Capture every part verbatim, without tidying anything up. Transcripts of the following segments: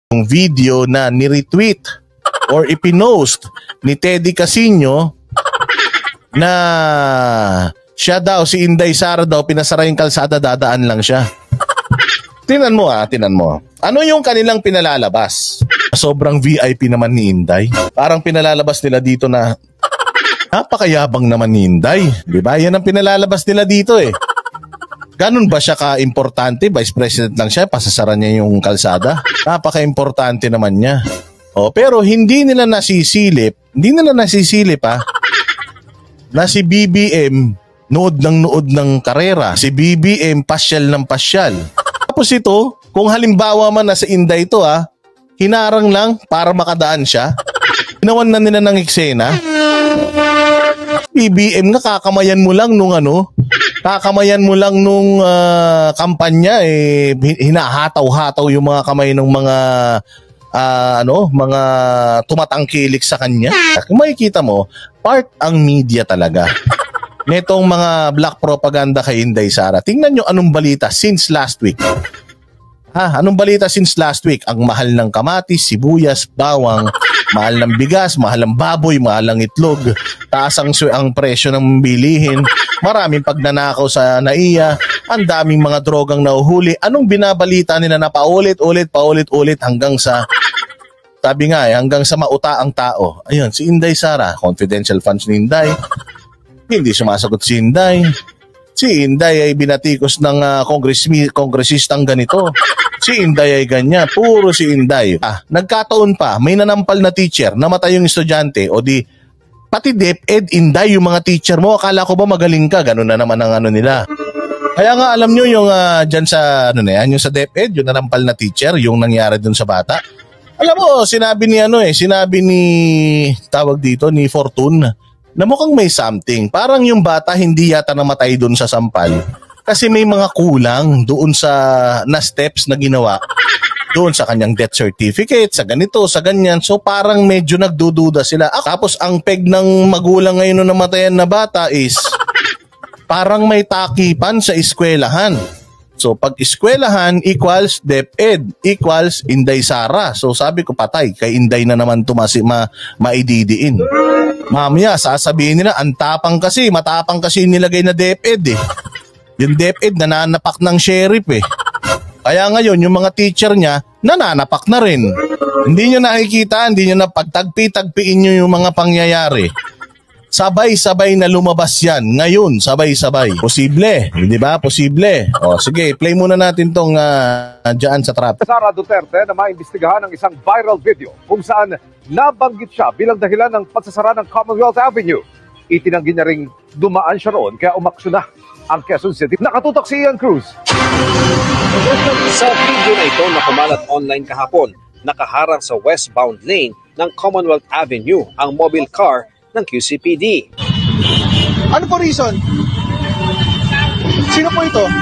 yung video na ni-retweet or ipinost ni Teddy Casino na siya daw, si Inday Sara daw, pinasara yung kalsada, dadaan lang siya. Tinan mo ah, tinan mo. Ano yung kanilang pinalalabas? Sobrang V I P naman ni Inday. Parang pinalalabas nila dito na napakayabang naman ni Inday. Diba? Yan ang pinalalabas nila dito eh. Ganun ba siya ka-importante? Vice President lang siya, pasasara niya yung kalsada? Napaka-importante naman niya. O, pero hindi nila nasisilip, hindi nila nasisilip ha, na si B B M nood ng nood ng karera. Si B B M pasyal ng pasyal. Tapos ito, kung halimbawa man na sa Inday ito ha, hinarang lang para makadaan siya. Ginawan na nila ng eksena. B B M, nakakamayan mo lang nung ano, kakamayan mo lang nung uh, kampanya eh hinahataw-hataw yung mga kamay ng mga uh, ano, mga tumatangkilik sa kanya. Kung makikita mo, part ang media talaga. Netong mga black propaganda kay Inday Sara. Tingnan nyo anong balita since last week. Ha, anong balita since last week? Ang mahal ng kamatis, sibuyas, bawang, mahal ng bigas, mahal ng baboy, mahal ng itlog, taas ang, ang presyo ng bilihin, maraming pagnanakaw sa N A I A, ang daming mga drogang nauhuli. Anong binabalita nila na paulit-ulit, paulit-ulit hanggang sa, sabi nga eh, hanggang sa mauta ang tao. Ayun, si Inday Sara, confidential funds ni Inday, hindi sumasagot si Inday. Si Inday ay binatikos ng uh, kongresistang ganito. Si Inday ay ganyan. Puro si Inday. Ah, nagkataon pa, may nanampal na teacher, namatay yung estudyante, o di, pati DepEd, Inday, yung mga teacher mo, akala ko ba magaling ka? Ganun na naman ang ano nila. Kaya nga alam nyo yung uh, dyan sa, ano na yan, yung sa DepEd, yung nanampal na teacher, yung nangyari dun sa bata. Alam mo, sinabi ni ano eh, sinabi ni, tawag dito, ni Fortune, na mukhang may something. Parang yung bata hindi yata namatay doon sa sampal kasi may mga kulang doon sa na steps na ginawa doon sa kanyang death certificate, sa ganito, sa ganyan. So parang medyo nagdududa sila. Ah, tapos ang peg ng magulang ngayon na namatayan na bata is parang may takipan sa eskwelahan. So pag eskwelahan equals DepEd equals Inday Sara. So sabi ko patay, kay Inday na naman tumasi ma maididiin. Mamaya sasabihin nila ang tapang kasi, matapang kasi nilagay na DepEd eh. Yung DepEd nananapak ng sheriff eh. Kaya ngayon yung mga teacher niya nananapak na rin. Hindi niyo nakikita, hindi niyo na pagtagpi-tagpiin niyo yung mga pangyayari. Sabay-sabay na lumabas yan. Ngayon, sabay-sabay. Posible. Hindi ba? Posible. O, sige, play muna natin tong uh, dyan sa trap. Sara Duterte na maimbestigahan ng isang viral video kung saan nabanggit siya bilang dahilan ng pagsasara ng Commonwealth Avenue. Itinanggi niya ring dumaan siya roon kaya umaksyon na ang Quezon City. Nakatutok si Ian Cruz. Sa video na ito na kumalat online kahapon, nakaharang sa westbound lane ng Commonwealth Avenue ang mobile car ng Q C P D. Ano po reason? Sino po ito?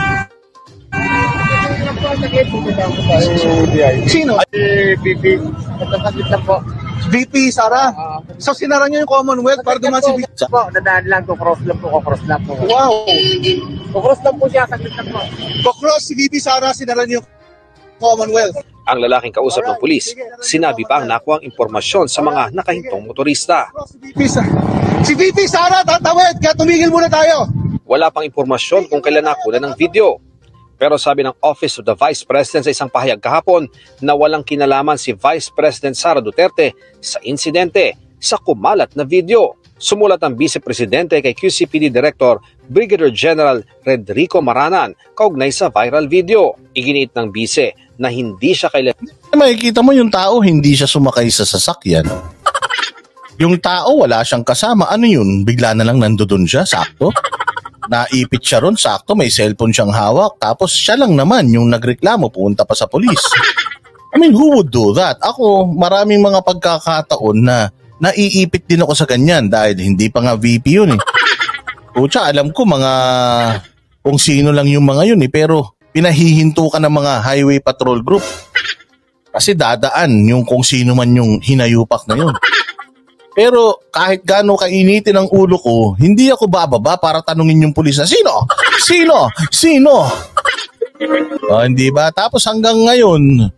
Sino? V P. Nagkakagit lang po. V P Sara. So sinara niyo yung Commonwealth para dumaan si V P? Po, dadaan lang, kukross lang po, kukross lang po. Wow! Kukross lang po siya, saglit lang po. Kukross si V P Sara, sinara niyo yung Commonwealth. Ang lalaking kausap ng pulis, sinabi pa ang nakuhang impormasyon sa mga nakahintong motorista. Si V P Sara, tatawid, kaya tumigil muna tayo. Wala pang impormasyon kung kailan nakuha ng video. Pero sabi ng Office of the Vice President sa isang pahayag kahapon na walang kinalaman si Vice President Sara Duterte sa insidente sa kumalat na video. Sumulat ang Vice Presidente kay Q C P D Director Brigadier General Redrico Maranan kaugnay sa viral video. Iginiit ng Vice na hindi siya kailangan. Makikita mo yung tao hindi siya sumakay sa sasakyan. Yung tao wala siyang kasama. Ano yun? Bigla na lang nandoon siya, sakto. Naipit siya ron, sakto, may cellphone siyang hawak. Tapos siya lang naman yung nagreklamo, pumunta pa sa polis. I mean, who would do that? Ako, maraming mga pagkakataon na naiipit din ako sa ganyan dahil hindi pa nga V P yun eh. Pucha, alam ko mga kung sino lang yung mga yun eh, pero pinahihinto ka ng mga highway patrol group. Kasi dadaan yung kung sino man yung hinayupak na yun. Pero kahit gaano kainitin ang ulo ko, hindi ako bababa para tanungin yung pulis na, sino? Sino? Sino? O, hindi ba? Tapos hanggang ngayon,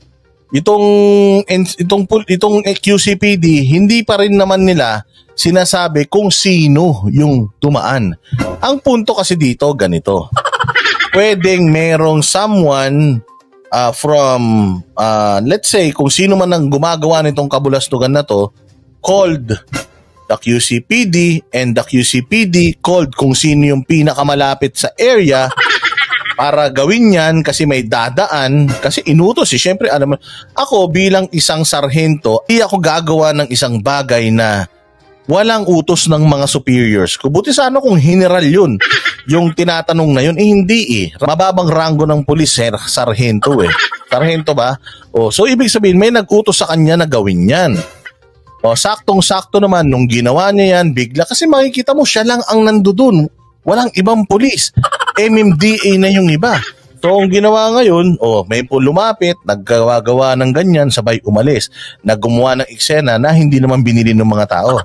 itong itong itong Q C P D hindi pa rin naman nila sinasabi kung sino yung dumaan. Ang punto kasi dito ganito. Pwedeng merong someone uh, from uh, let's say kung sino man ang gumagawa nitong kabulastugan na to called the Q C P D and the Q C P D called kung sino yung pinakamalapit sa area para gawin yan kasi may dadaan kasi inutos eh. Siyempre, alam mo, ako bilang isang sarhento, hindi ako gagawa ng isang bagay na walang utos ng mga superiors ko. Buti sana kung general yun, yung tinatanong na yun, eh hindi eh. Mababang ranggo ng pulis, sir, sarhento eh. Sarhento ba? O, so ibig sabihin, may nag-utos sa kanya na gawin yan. O, saktong-sakto naman, nung ginawa niya yan, bigla, kasi makikita mo, siya lang ang nandudun. Walang ibang pulis. M M D A na yung iba. So, ang ginawa ngayon, oh, may po lumapit, naggawa-gawa ng ganyan, sabay umalis. Naggumawa ng eksena na hindi naman binili ng mga tao.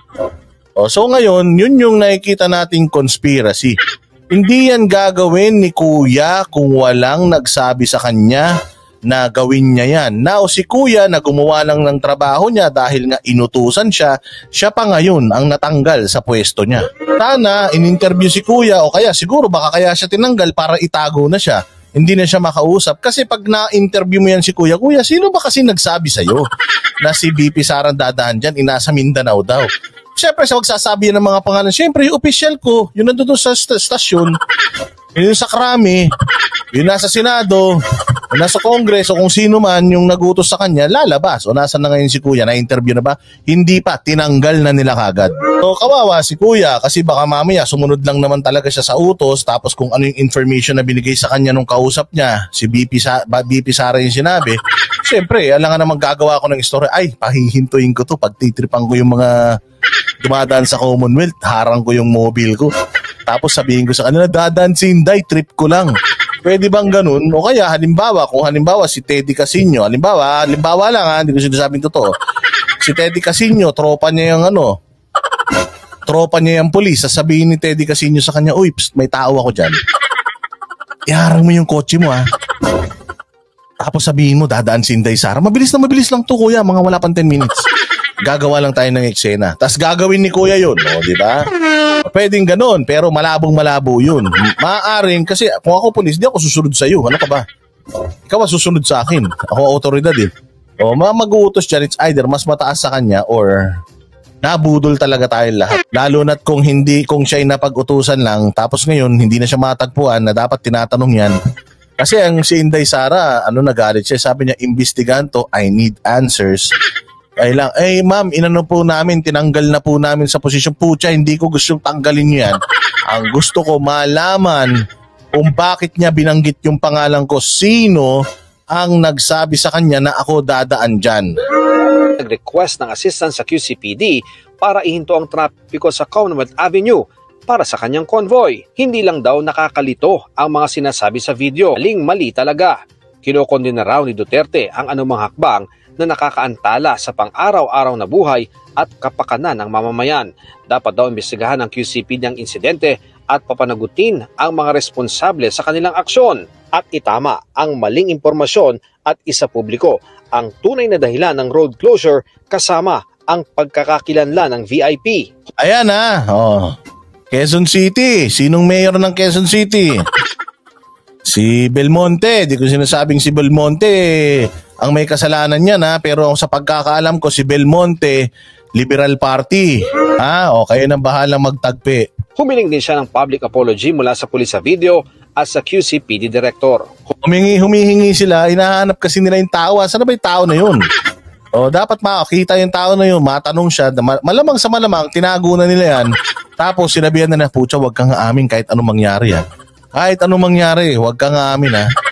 Oh, so, ngayon, yun yung nakikita nating conspiracy. Hindi yan gagawin ni Kuya kung walang nagsabi sa kanya na gawin niya yan. Now, si Kuya na gumawa lang ng trabaho niya dahil nga inutusan siya, siya pa ngayon ang natanggal sa pwesto niya. Sana, in-interview si Kuya o kaya siguro baka kaya siya tinanggal para itago na siya. Hindi na siya makausap. Kasi pag na-interview mo yan si Kuya, Kuya, sino ba kasi nagsabi sa'yo na si B P Sara dadaan dyan, inasa Mindanao daw? Siyempre, sa magsasabi ng mga pangalan, siyempre, yung official ko, yun nandun sa st- stasyon, yun sa Krami, yun nasa Senado, yun nasa Congress, o kung sino man yung nagutos sa kanya, lalabas. O nasa na ngayon si Kuya? Na-interview na ba? Hindi pa. Tinanggal na nila kagad. So, kawawa si Kuya kasi baka mamaya sumunod lang naman talaga siya sa utos tapos kung ano yung information na binigay sa kanya nung kausap niya, si B P, Sa- B P Sara yung sinabi, siyempre, alam nga naman gagawa ko ng story, ay, pahihintuin ko to, pagtitripan ko yung mga dumadaan sa Commonwealth, harang ko yung mobile ko. Tapos sabihin ko sa kanila, dadaan si Inday, trip ko lang. Pwede bang ganun? O kaya halimbawa, kung halimbawa si Teddy Casino, halimbawa, halimbawa lang ha, hindi ko sinasabing totoo. Si Teddy Casino, tropa niya yung ano, tropa niya yung police, sasabihin ni Teddy Casino sa kanya, uy, psst, may tao ako dyan. Iharang mo yung kotse mo ha. Tapos sabihin mo, dadaan si Inday Sara. Mabilis na mabilis lang to kuya, mga wala pang ten minutes. Gagawa lang tayo ng eksena. Tapos gagawin ni kuya yun, o, di ba? Pwedeng ganun, pero malabong malabo yun. Maaaring, kasi kung ako pulis, di ako susunod sa iyo. Ano ka ba? Ikaw ba susunod sa akin? Ako autoridad eh. O, mag-uutos dyan, it's either mas mataas sa kanya or nabudol talaga tayo lahat. Lalo na't kung hindi, kung siya'y napag-utusan lang, tapos ngayon, hindi na siya matagpuan na dapat tinatanong yan. Kasi ang si Inday Sara, ano nagalit siya, sabi niya, imbestigahan to, I need answers. Ay lang, eh ma'am, inano po namin, tinanggal na po namin sa posisyon. Pucha, hindi ko gustong tanggalin niyo yan. Ang gusto ko malaman kung bakit niya binanggit yung pangalan ko, sino ang nagsabi sa kanya na ako dadaan dyan. Nag-request ng assistance sa Q C P D para ihinto ang trapiko sa Commonwealth Avenue para sa kanyang convoy. Hindi lang daw nakakalito ang mga sinasabi sa video. Maling mali talaga. Kinokondena raw ni Duterte ang anumang hakbang na nakakaantala sa pang-araw-araw na buhay at kapakanan ng mamamayan. Dapat daw imbestigahan ng Q C P D ang insidente at papanagutin ang mga responsable sa kanilang aksyon at itama ang maling impormasyon at isapubliko ang tunay na dahilan ng road closure kasama ang pagkakakilanlan ng V I P. Ayan ha, oh. Quezon City. Sinong mayor ng Quezon City? Si Belmonte. Di ko sinasabing si Belmonte ang may kasalanan niyan ha, pero sa pagkakaalam ko si Belmonte, Liberal Party. Ha? O kayo nang bahalang magtagpi. Humiling din siya ng public apology mula sa pulis sa video at sa Q C P D Director. Humingi, humihingi sila, hinahanap kasi nila yung tao. Saan ba yung tao na yun? O dapat makakita yung tao na yun, matanong siya, malamang sa malamang, tinago na nila yan. Tapos sinabihan na na, pucha, wag kang aamin kahit anong mangyari yan. Kahit anong mangyari, wag kang aamin ha.